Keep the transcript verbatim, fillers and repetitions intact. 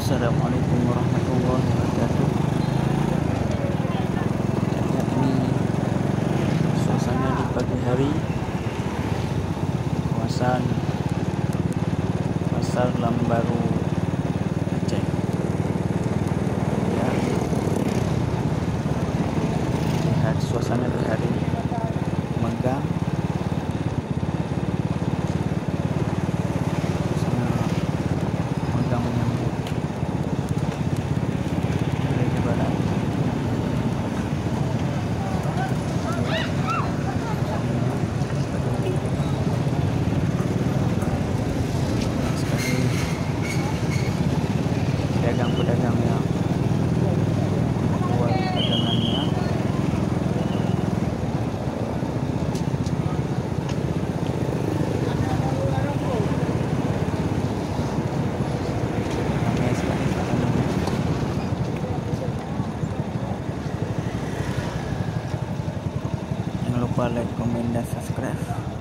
Assalamualaikum warahmatullahi wabarakatuh. Ini suasana di pagi hari kawasan Pasar Lambaru Aceh. Ya, lihat suasana di hari megang. Suasana megang menyambut Gereja Barat. Pedagang-pedagang yang jual dagangannya. Ramai sekali suasananya. Jangan lupa like, komen, dan subscribe.